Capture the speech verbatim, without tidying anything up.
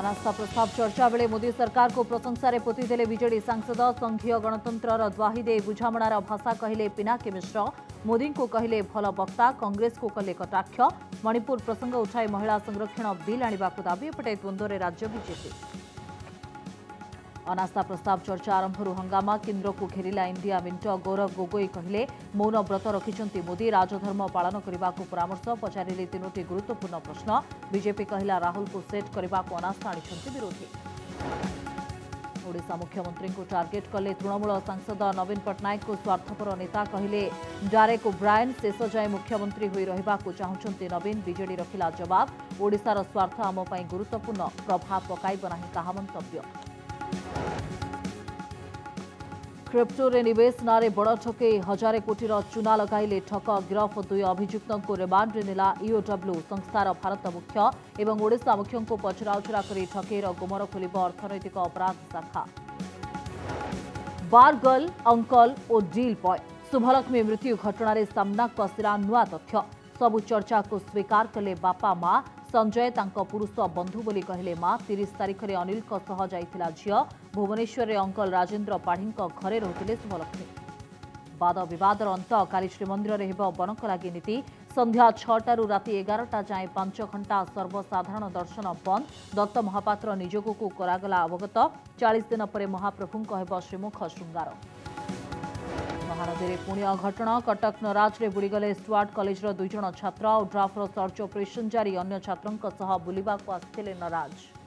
अनास्था प्रस्ताव चर्चा बेले मोदी सरकार को प्रशंसा पोतीदेले बीजेडी सांसद संघीय गणतंत्र द्वाही दे बुझामणार भाषा कहले पिनाकी मिश्र मोदी को कहले भल वक्ता कांग्रेस को कले कटाक्ष मणिपुर प्रसंग उठाई महिला संरक्षण बिल आने दाबी एपटे द्वंद्व राज्य बीजेपी अनास्था प्रस्ताव चर्चा आरंभ हंगामा केन्द्र को घेरिला इंडिया मिंट गौरव गोगोई कहले मौन व्रत रखिंट मोदी राजधर्म पालन करने को परामर्श पचारे तीनोटी गुरुत्वपूर्ण प्रश्न बीजेपी कहला राहुल को सेट करने को अनास्था आनी विरोधी ओडिशा मुख्यमंत्री को टार्गेट कले तृणमूल सांसद नवीन पट्टनायक को स्वार्थपर नेता कहले डायरेक्ट ओब्रायन शेष जाए मुख्यमंत्री होई रहिबा को चाहुचंती नवीन बीजेडी रखिला जवाब ओडिशार स्वार्थ आम पई गुरुत्वपूर्ण प्रभाव पकाइब नाही कहा मंतव्य क्रिप्टोरे निवेश नारे बड़ ठके हजार कोटीर चूना लगाइले ठक गिरफ दुई अभियुक्तों को रिमांड नेला ईओडब्ल्यू संस्थार भारत मुख्य एवं ओडिशा मुख्य को पचराउचरा कर ठकेर गुमर खोलिब अर्थनैतिक अपराध शाखा बारगर्ल अंकल और डील बॉय शुभलक्ष्मी मृत्यु घटना सामना आसिला नुआ तथ्य सबु चर्चा को स्वीकार कले बापा मां संजय तांको पुरुष बंधु बोली कहले मां तीस तारीख में अनिल सह जाइथिला झियो भुवनेश्वर में अंकल राजेन्द्र पाढ़ी घरे रहुथिले शुभलक्ष्मी वाद विवादर अंत काली श्रीमंदिर में हेब बनकलागी नीति संध्या छटारू राति एगारटा जाए पांच घंटा सर्वसाधारण दर्शन बंद दत्त महापात्र निजोग को करागला अवगत चालीस दिन पर महाप्रभु हेब श्रीमुख श्रृंगार महानदी पुणी अघटना कटक नराज में बुड़ीगले स्टुआर्ट कॉलेज दुई जन छात्र और ड्राफ्टर सर्च ऑपरेशन जारी अन्य छात्रों बुलवाक आसते नराज।